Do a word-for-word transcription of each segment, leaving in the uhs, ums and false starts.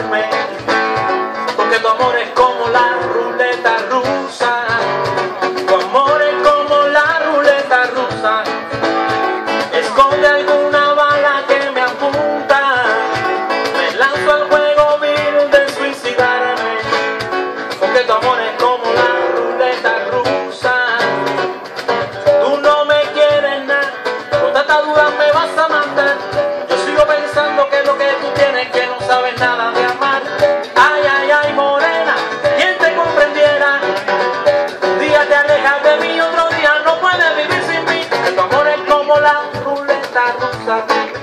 suicidarme, porque tu amor es como la ruleta rusa. Tu amor es como la ruleta rusa, esconde alguna bala que me apunta. Me lanzo al juego vil de suicidarme, porque tu amor es como la ruleta rusa. Tú no me quieres nada, con tanta duda me vas a matar. Yo sigo pensando que lo que tú tienes, que no sabes nada de amar. Ay, ay, ay, morena, ¿quién te comprendiera? Un día te alejas de mí, otro día no puedes vivir sin mí. Tu amor es como la ruleta rusa,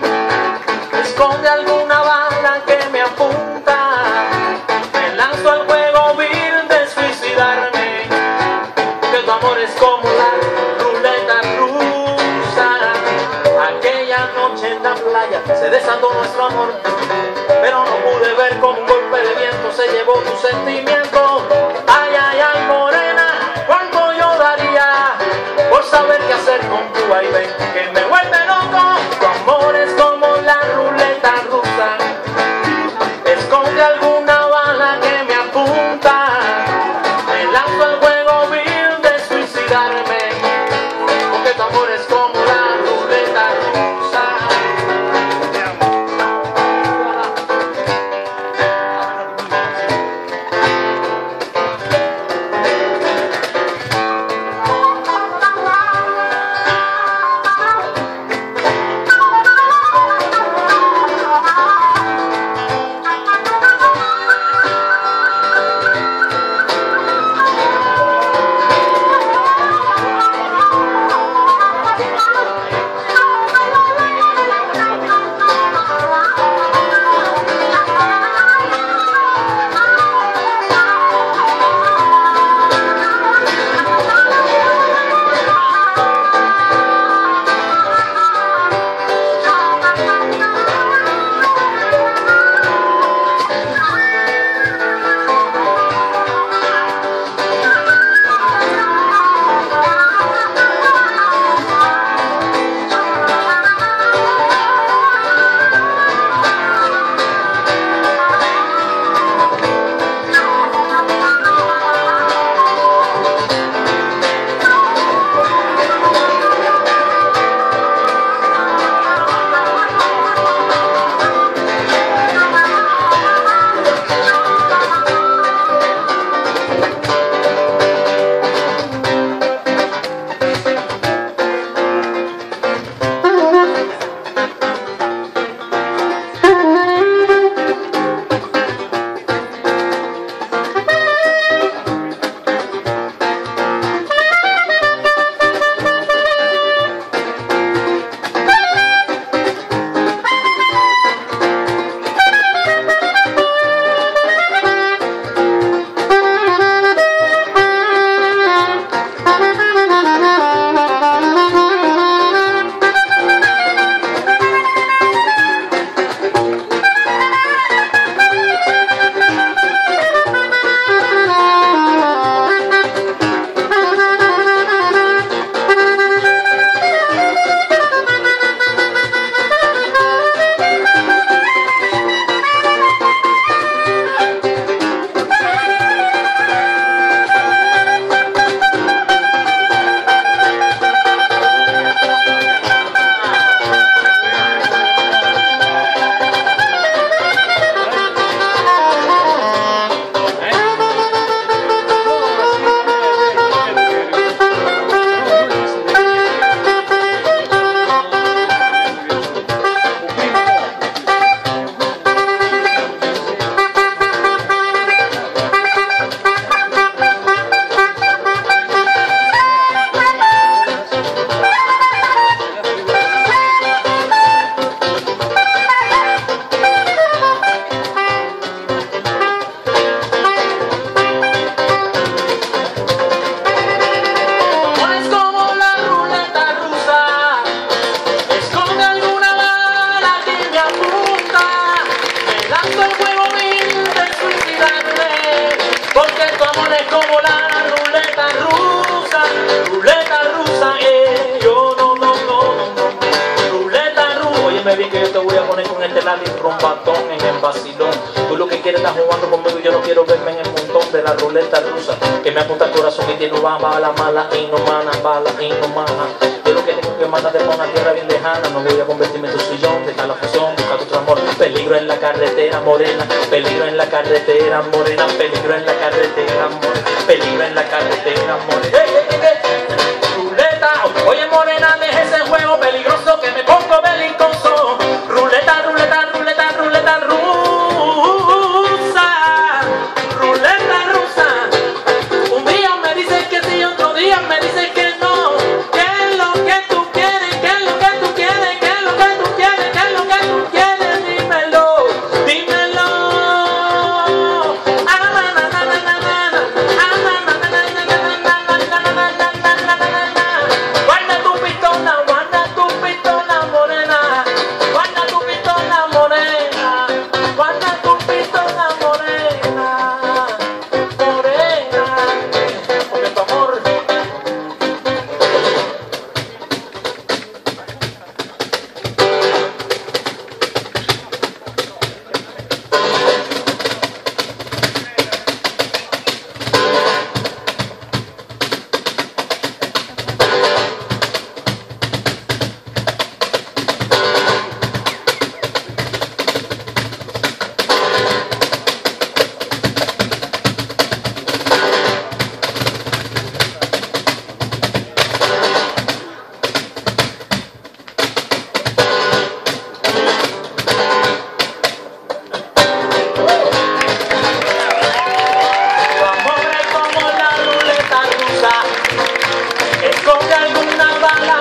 esconde alguna bala que me apunta. Me lanzo al juego vil de suicidarme, porque tu amor es como la ruleta rusa. Aquella noche en la playa se desandó nuestro amor, pero no pude ver cómo un golpe de viento se llevó tu sentimiento. Ay, ay, ay, morena, cuánto yo daría por saber qué hacer con tu vaivén que me vuelve loco. Tu amor es como la ruleta rusa, esconde alguna bala que me apunta. Me lanzo al juego vil de suicidarme, porque tu amor es como la ruleta rusa. bien que yo te voy a poner con este lápiz rombatón en el vacilón. Tú lo que quieres estar jugando conmigo y yo no quiero verme en el montón de la ruleta rusa que me apunta al corazón y tiene una bala mala y no mana, bala y no mana. Yo lo que tengo que mandarte por una tierra bien lejana. No voy a convertirme en tu sillón, deja la fusión, busca tu amor. Peligro en la carretera morena, peligro en la carretera morena, peligro en la carretera morena, peligro en la carretera morena. ¡Hey, hey, hey, hey! Ruleta, oye morena, deja ese juego peligroso que me pongo belicoso. Ruleta, ruleta, ruleta, ruleta rusa, ruleta rusa. Un día me dices que sí, otro día me dices que no. ¿Qué es lo que tú quieres? ¿Qué es lo que tú quieres? ¿Qué es lo que tú quieres? ¿Qué es lo que tú quieres? Dímelo, dímelo. Ah, na, na, na, na, na, na, na. Ah, na, na, na, na, na, na, na, na, na, na, na, na, na, na, na. Guarda tu pistola, guarda tu pistola morena, guarda tu pistola morena, guarda tu pistola morena, morena, porque tu amor. Tu amor es como la ruleta rusa, esconde alguna bala